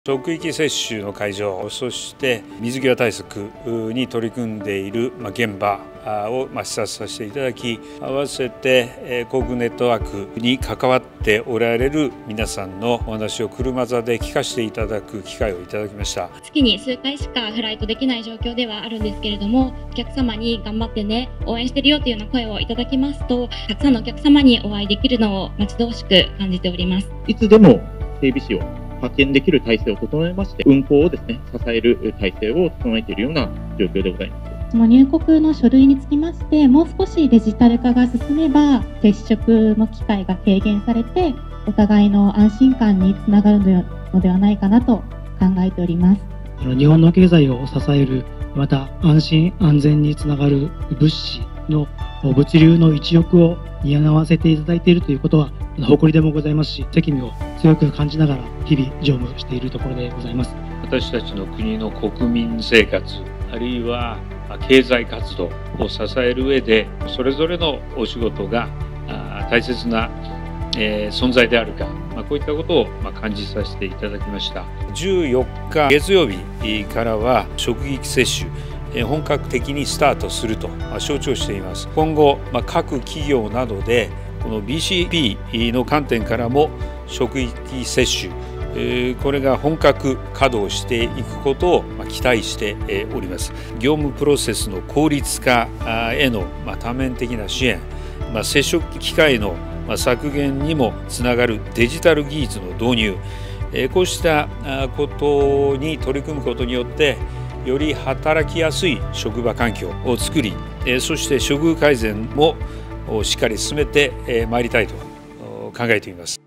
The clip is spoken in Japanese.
職域接種の会場、そして水際対策に取り組んでいる現場を視察させていただき、合わせて航空ネットワークに関わっておられる皆さんのお話を車座で聞かせていただく機会をいただきました。 月に数回しかフライトできない状況ではあるんですけれども、お客様に頑張ってね、応援してるよというような声をいただきますと、たくさんのお客様にお会いできるのを待ち遠しく感じております。 いつでも整備士を派遣できる体制を整えまして、運航をですね、支える体制を整えているような状況でございます。 その入国の書類につきまして、もう少しデジタル化が進めば、接触の機会が軽減されて、お互いの安心感につながるのではないかなと考えております。 日本の経済を支える、また安心安全につながる物資の物流の一翼を担わせていただいているということは誇りでもございますし、責務を強く感じながら日々乗務しているところでございます。 私たちの国の国民生活、あるいは経済活動を支える上で、それぞれのお仕事が大切な存在であるか、こういったことを感じさせていただきました。14日月曜日からは職域接種、本格的にスタートすると承知をしています。今後、各企業などでこの BCP の観点からも職域接種、これが本格稼働していくことを期待しております。業務プロセスの効率化への多面的な支援、接触機会の削減にもつながるデジタル技術の導入、こうしたことに取り組むことによって、より働きやすい職場環境を作り、そして処遇改善もしっかり進めてまいりたいと考えています。